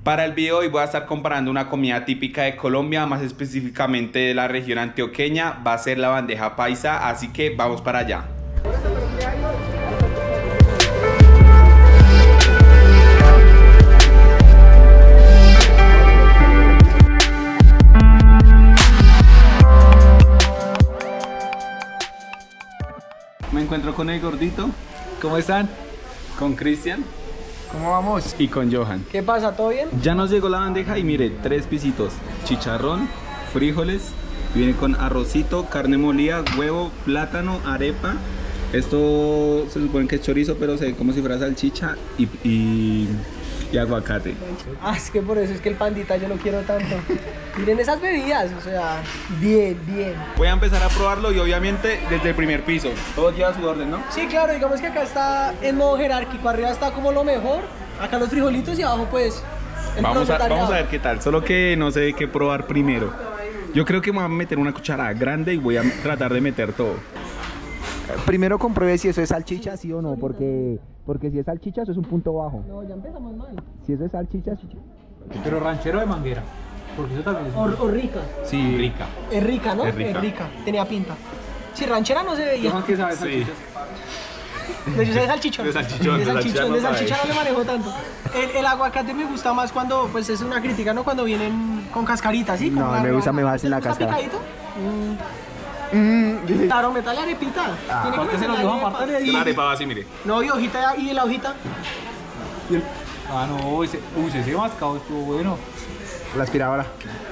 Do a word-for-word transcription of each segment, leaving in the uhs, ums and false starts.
Para el video hoy voy a estar comparando una comida típica de Colombia, más específicamente de la región antioqueña. Va a ser la bandeja paisa, así que vamos para allá. Me encuentro con el gordito. ¿Cómo están? Con Cristian. ¿Cómo vamos? Y con Johan. ¿Qué pasa? ¿Todo bien? Ya nos llegó la bandeja y mire, tres pisitos: chicharrón, frijoles, viene con arrocito, carne molida, huevo, plátano, arepa. Esto se supone que es chorizo, pero se ve como si fuera salchicha y, y, y aguacate. Ah, es que por eso es que el pandita yo lo quiero tanto. Miren esas bebidas, o sea, bien, bien. Voy a empezar a probarlo y obviamente desde el primer piso. Todo lleva su orden, ¿no? Sí, claro, digamos que acá está en modo jerárquico. Arriba está como lo mejor, acá los frijolitos y abajo pues el Vamos a, proletariado. vamos a ver qué tal, solo que no sé qué probar primero. Yo creo que me voy a meter una cucharada grande y voy a tratar de meter todo. Primero compruebe si eso es salchicha, sí o no, porque, porque si es salchicha eso es un punto bajo. No, ya empezamos mal. Si eso es salchicha, sí. Pero ranchero de Manguera, porque eso también es... O, o rica. Sí, rica. Es rica, ¿no? Es rica. Tenía pinta. Si ranchera no se veía. ¿Cómo que sabes salchichas? No, yo sé de salchichón. De salchichón, De de salchichón, de salchicha no salchicha no le manejo tanto. El, el aguacate me gusta más cuando, pues es una crítica, ¿no? Cuando vienen con cascarita, ¿sí? No, Como me gusta mejor sin la ¿Te gusta cáscara. picadito? Mm. Claro, metale arepita. Ah. Tiene ¿Por qué se lo meterle dio arepa. aparte de Una arepa va así, mire. No, y hojita, y la hojita. Y el- Ah, no, ese, uy, ese mascado estuvo bueno. La aspiradora.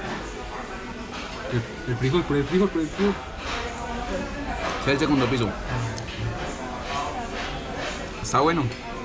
El, el frijol, por el frijol, por el frijol. Es el segundo piso. Está bueno.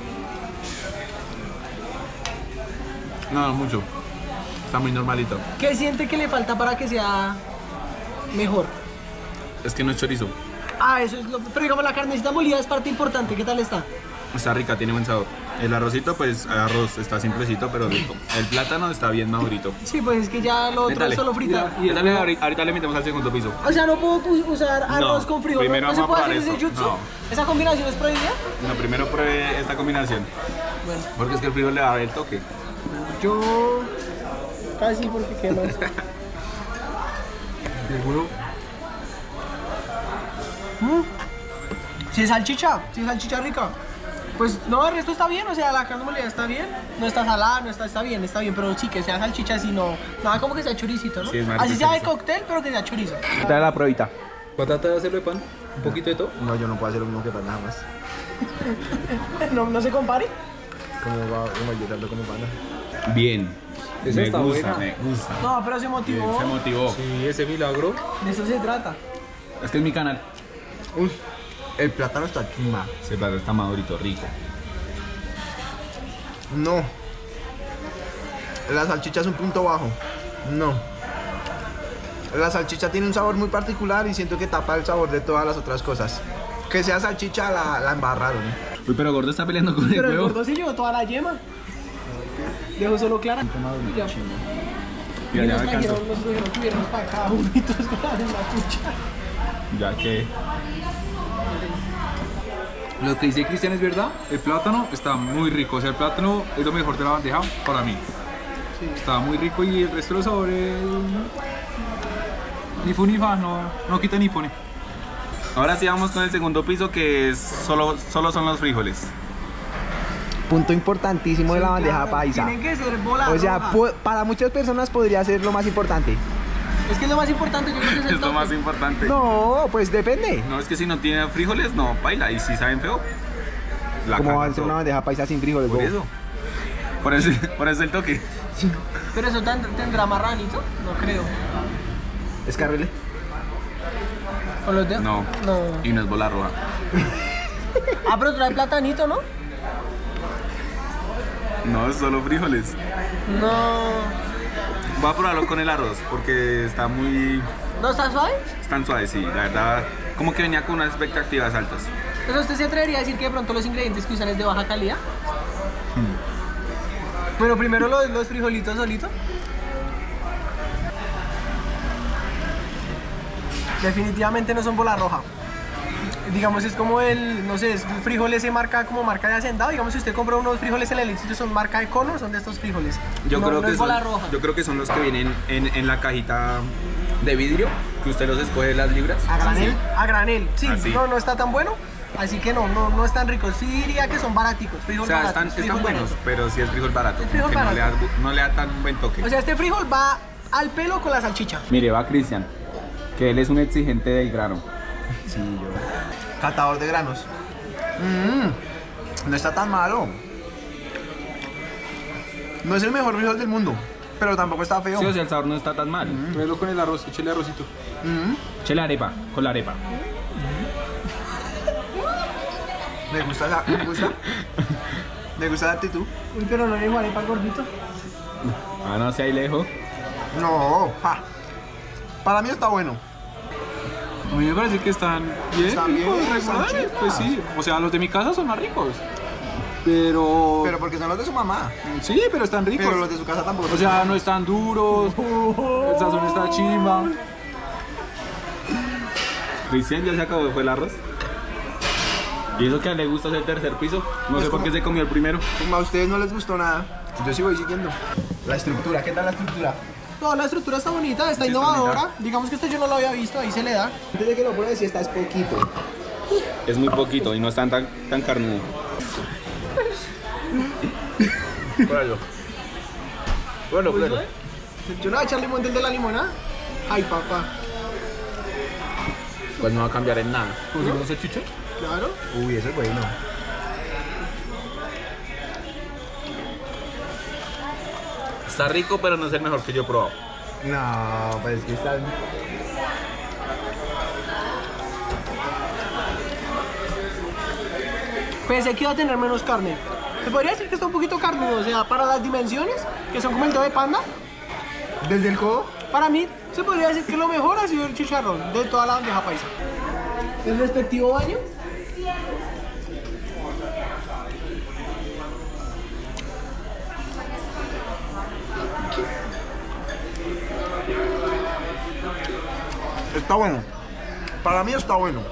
No, no mucho. Está muy normalito. ¿Qué siente que le falta para que sea mejor? Es que no es chorizo. Ah, eso es lo... Pero digamos, la carnecita molida es parte importante. ¿Qué tal está? Está rica, tiene buen sabor. El arrocito, pues arroz está simplecito, pero rico. El plátano está bien madurito. Sí, pues es que ya lo otro Métale. es solo fritar. Y dale, ahorita, ahorita le metemos al segundo piso. O sea, no puedo u- usar arroz No, con frijol. primero ¿No se vamos a puede hacer probar ese esto. jutsu? No. ¿Esa combinación es prohibida? No, primero pruebe esta combinación. Bueno, Porque es que el frijol le va a dar el toque. yo... Casi porque qué más. El huevo. Mm. Si es salchicha, si es salchicha rica. Pues no, el resto está bien, o sea, la carne molida está bien. No está salada, no está, está bien, está bien. Pero sí, que sea salchicha, si no... Nada como que sea choricito, ¿no? Sí, es más rico Así sea de chorizo. cóctel, pero que sea chorizo. Dale la probita. ¿Patata de hacerlo de pan? ¿Un poquito de todo? No, yo no puedo hacer lo mismo que para nada más. No, no se compare. Como va como yo tanto como pana. Bien. Esa Me está gusta, buena. me gusta. No, pero se motivó. Bien, se motivó. Sí, ese milagro. De eso se trata. Es que es mi canal. Uy, el plátano está chimba. Ese plato está madurito, rico. No. La salchicha es un punto bajo. No. La salchicha tiene un sabor muy particular y siento que tapa el sabor de todas las otras cosas. Que sea salchicha la, la embarraron. Uy, pero Gordo está peleando con el Pero el huevo. gordo se llevó toda la yema. Dejo solo clara. Ya. Mira, Y ya nos me alcanzó. trajeron, nos trajeron tuvieron para acá, burritos con la misma cuchara. Ya que... Lo que dice Cristian es verdad, el plátano está muy rico, o sea, el plátano es lo mejor de la bandeja para mí. Está muy rico y el resto de los sabores... Ni fu ni fa, no, no quita ni pone. Ahora sí vamos con el segundo piso, que es solo, solo son los frijoles. Punto importantísimo de la bandeja paisa. Tienen que ser bola O sea, roja. pu- para muchas personas podría ser lo más importante. Es que es lo más importante, yo creo que es el Es lo toque. más importante. No. No, pues depende. es que si no tiene frijoles, no, baila. Y si saben feo, la Como va caga a ser todo. una bandeja paisa sin frijoles. Por bobo. eso. Por eso, por eso el toque. Pero eso tan- tendrá marranito, no creo. Escarrele. Con los dedos. No. No. Y no es bola roja. Ah, pero trae platanito, ¿no? No, es solo frijoles. No. Voy a probarlo con el arroz, porque está muy... ¿No está suave? Están suaves, sí. La verdad, como que venía con unas expectativas altas. Pero usted se atrevería a decir que de pronto los ingredientes que usan es de baja calidad. Bueno, primero los, los frijolitos solitos. Definitivamente no son bola roja. digamos, es como el, no sé, es el frijol ese marca como marca de hacendado. Digamos, si usted compra unos frijoles en el éxito, son marca de cono, son de estos frijoles. Yo, no, creo no que es son, bola roja. yo creo que son los que vienen en, en la cajita de vidrio, que usted los escoge las libras. A granel, a granel, sí, Así. no, no está tan bueno. Así que no, no, no están ricos. Sí diría que son baraticos, frijol O sea, baratos, están, están frijol buenos, barato. pero sí es frijol barato, El frijol que no le, da, barato. no le da tan buen toque. O sea, este frijol va al pelo con la salchicha. Mire, va Cristian, que él es un exigente del grano. Sí, yo. Catador de granos. Mm, no está tan malo. No es el mejor frijol del mundo, pero tampoco está feo. Sí, o sea, el sabor no está tan mal. Pruébelo con el arroz, échale arrocito. Mm, Eche la arepa, con la arepa. me gusta la, me gusta. Me gusta la actitud. Uy, pero no le dijo arepa al gordito. Ah, no, si ahí lejos. No, ja. Para mí está bueno. A mí me parece que están bien, Están bien, ricos, están regulares, chidas. pues sí. O sea, los de mi casa son más ricos. Pero... Pero porque son los de su mamá. sí, pero están ricos. Pero los de su casa tampoco. O sea, no están duros, el sazón está chimba. Cristian ya se acabó, fue el arroz. Y eso que a él le gusta hacer tercer piso. No Pues sé por como- qué se comió el primero. Como a ustedes no les gustó nada, yo sí voy siguiendo. La estructura, ¿qué tal la estructura? No, la estructura está bonita, está Sí, está innovadora. bonita. Digamos que esto yo no lo había visto, ahí se le da. Antes de que lo pruebes, si esta es poquito. Es muy poquito y no es tan, tan, tan carnudo. Pruébalo. Bueno, pruébalo. Yo no voy a echar limón del de la limonada. Ay, papá. Pues no va a cambiar en nada. ¿Cómo se conoce chicha? Claro. Uy, eso es bueno. Está rico, pero no es el mejor que yo he probado. No, pues es que están. Pensé que iba a tener menos carne. Se podría decir que está un poquito carnudo, o sea, para las dimensiones, que son como el dedo de panda, Desde el codo. para mí se podría decir que lo mejor ha sido el chicharrón de toda la bandeja paisa. El respectivo baño. Está bueno. Para mí está bueno.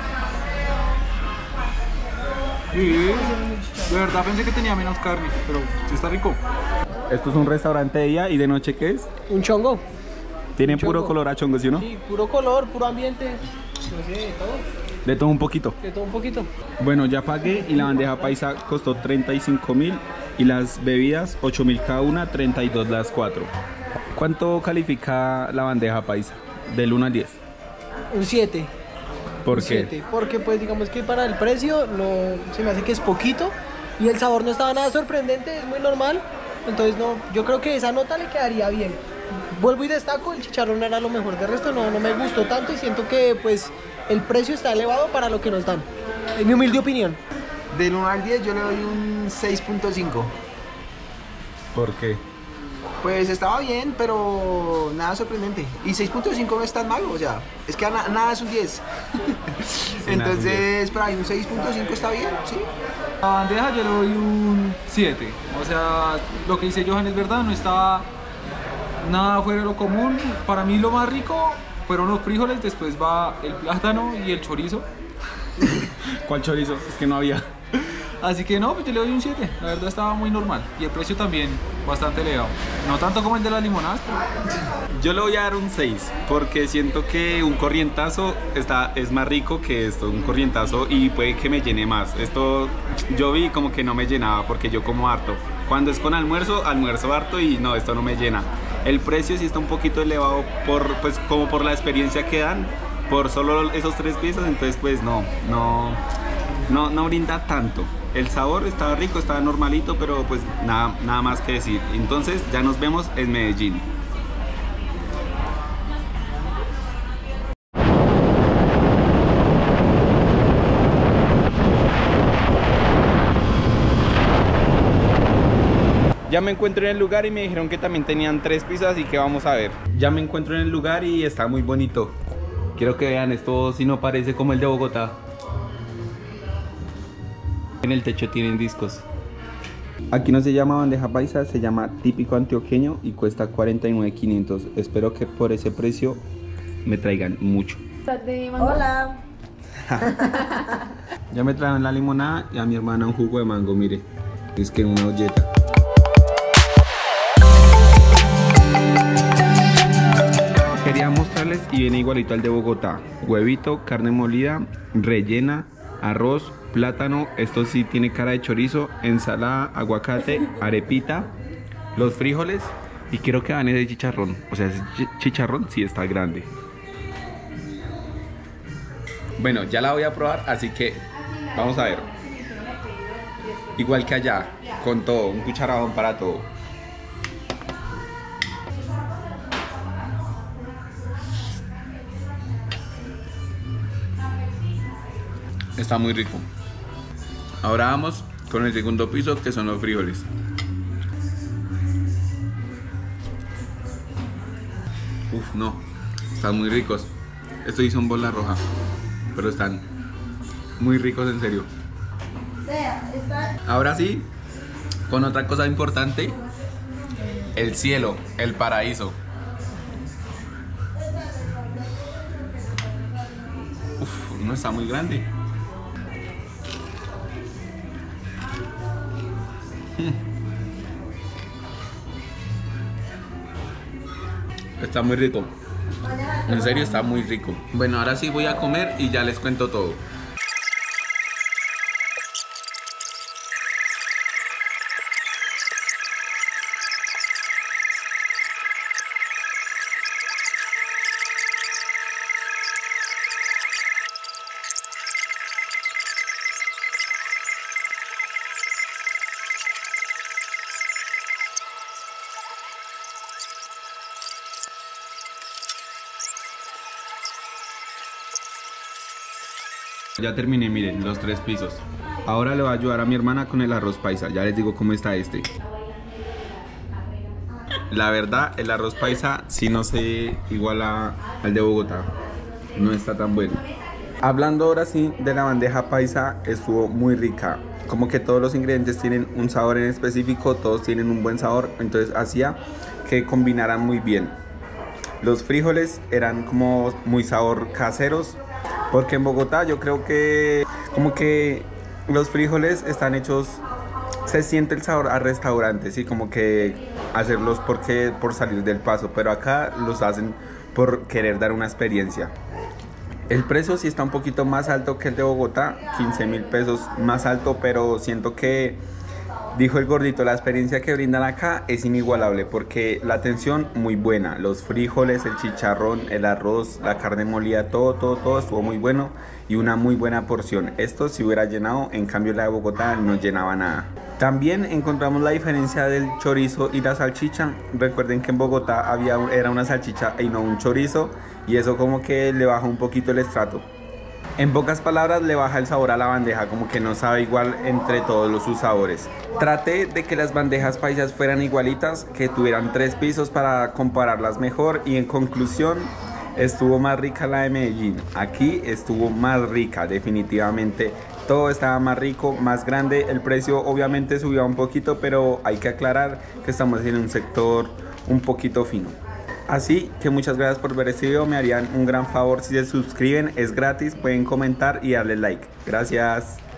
Sí, de verdad pensé que tenía menos carne, pero sí está rico. Esto es un restaurante de día y de noche, ¿qué es? Un chongo. Tiene Un puro chongo. color a chongo, ¿sí o no? Sí, puro color, puro ambiente. No sé, de todo. De todo un poquito. De todo un poquito. Bueno, ya pagué y la bandeja paisa costó treinta y cinco mil y las bebidas ocho mil cada una, treinta y dos las cuatro. ¿Cuánto califica la bandeja paisa? Del uno al diez. Un siete. ¿Por Un qué? siete, porque pues digamos que para el precio no se me hace que es poquito y el sabor no estaba nada sorprendente, es muy normal. Entonces no, yo creo que esa nota le quedaría bien. Vuelvo y destaco, el chicharrón era lo mejor, de resto no, no me gustó tanto y siento que pues el precio está elevado para lo que nos dan. En mi humilde opinión. Del uno al diez yo le doy un seis punto cinco. ¿Por qué? Pues estaba bien, pero nada sorprendente. Y seis punto cinco no es tan malo, o sea, es que na- nada es un diez. Entonces, para mí un seis punto cinco está bien, sí. La bandeja yo le doy un siete. O sea, lo que dice Johan es verdad, no estaba nada fuera de lo común. Para mí lo más rico fueron los frijoles, después va el plátano y el chorizo. ¿Cuál chorizo? Es que no había. Así que no, pues yo le doy un siete. La verdad estaba muy normal. Y el precio también bastante elevado. No tanto como el de las limonadas, pero... Yo le voy a dar un seis porque siento que un corrientazo está, es más rico que esto, un corrientazo, y puede que me llene más. Esto yo vi como que no me llenaba porque yo como harto. Cuando es con almuerzo, almuerzo harto y no, esto no me llena. El precio sí está un poquito elevado por, pues, como por la experiencia que dan, por solo esos tres piezas, entonces pues no, no, no, no brinda tanto. El sabor estaba rico, estaba normalito, pero pues nada, nada más que decir. Entonces ya nos vemos en Medellín. Ya me encuentro en el lugar y me dijeron que también tenían tres pisos, así que vamos a ver. Ya me encuentro en el lugar y está muy bonito. Quiero que vean, esto si no parece como el de Bogotá. En el techo tienen discos. Aquí no se llama bandeja paisa, se llama típico antioqueño y cuesta cuarenta y nueve mil quinientos. Espero que por ese precio me traigan mucho. Hola. Ya me trajeron la limonada y a mi hermana un jugo de mango, mire. Es que una olleta. Quería mostrarles y viene igualito al de Bogotá. Huevito, carne molida, rellena, arroz, plátano, esto sí tiene cara de chorizo, ensalada, aguacate, arepita, los frijoles y quiero que van ese chicharrón. O sea, ese chicharrón sí está grande. Bueno, ya la voy a probar, así que vamos a ver. Igual que allá, con todo, un cucharadón para todo. Está muy rico. Ahora vamos con el segundo piso, que son los frijoles. Uf, no, están muy ricos. Estos sí son bola roja, pero están muy ricos en serio. Ahora sí, con otra cosa importante, el cielo, el paraíso. Uf, no está muy grande. Está muy rico. En serio está muy rico. Bueno, ahora sí voy a comer y ya les cuento todo. Ya terminé, miren, los tres pisos. Ahora le voy a ayudar a mi hermana con el arroz paisa. Ya les digo cómo está este. La verdad, el arroz paisa sí no se iguala al de Bogotá. No está tan bueno. Hablando ahora sí de la bandeja paisa, estuvo muy rica. Como que todos los ingredientes tienen un sabor en específico, todos tienen un buen sabor. Entonces hacía que combinaran muy bien. Los frijoles eran como muy sabor caseros. Porque en Bogotá yo creo que como que los frijoles están hechos, se siente el sabor a restaurante, ¿sí? Como que hacerlos porque, por salir del paso, pero acá los hacen por querer dar una experiencia. El precio sí está un poquito más alto que el de Bogotá, quince mil pesos más alto, pero siento que, dijo el gordito, la experiencia que brindan acá es inigualable porque la atención muy buena, los frijoles, el chicharrón, el arroz, la carne molida, todo, todo, todo estuvo muy bueno y una muy buena porción. Esto si hubiera llenado, en cambio la de Bogotá no llenaba nada. También encontramos la diferencia del chorizo y la salchicha. Recuerden que en Bogotá había, era una salchicha y no un chorizo y eso como que le baja un poquito el estrato. En pocas palabras le baja el sabor a la bandeja, como que no sabe igual entre todos los sus sabores. Traté de que las bandejas paisas fueran igualitas, que tuvieran tres pisos para compararlas mejor y en conclusión estuvo más rica la de Medellín. Aquí estuvo más rica definitivamente, todo estaba más rico, más grande. El precio obviamente subió un poquito, pero hay que aclarar que estamos en un sector un poquito fino. Así que muchas gracias por ver este video, me harían un gran favor si se suscriben, es gratis, pueden comentar y darle like. Gracias.